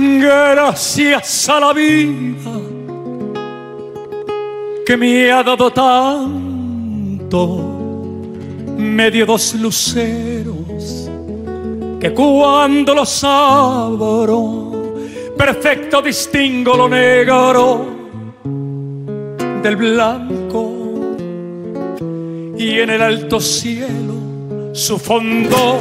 Gracias a la vida que me ha dado tanto, me dio dos luceros que cuando los abro, perfecto distingo lo negro del blanco, y en el alto cielo su fondo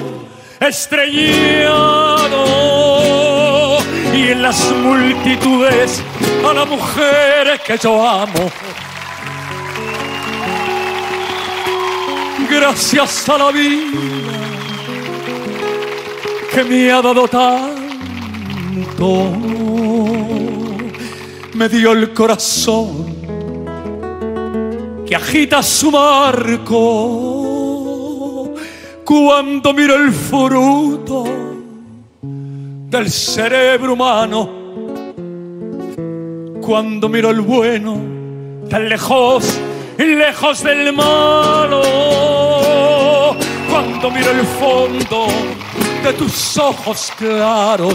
estrellado, y en las multitudes a la mujer que yo amo. Gracias a la vida que me ha dado tanto, me dio el corazón que agita su marco cuando miro el fruto del cerebro humano, cuando miro el bueno tan lejos, lejos del malo, cuando miro el fondo de tus ojos claros.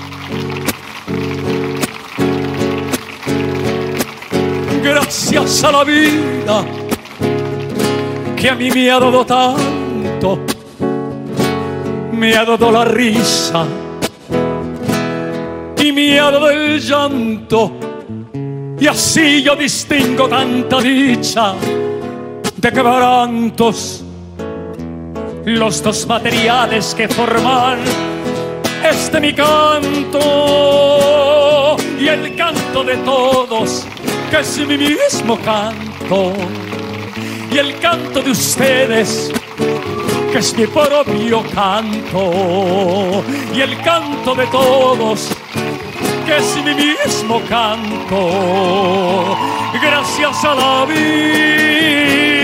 Gracias a la vida que a mí me ha dado tanto, me ha dado la risa y me ha dado el llanto, y así yo distingo tanta dicha de quebrantos, los dos materiales que forman este mi canto, y el canto de todos, que es mi mismo canto, y el canto de ustedes, que es mi propio canto, y el canto de todos, que es mi mismo canto. Gracias a la vida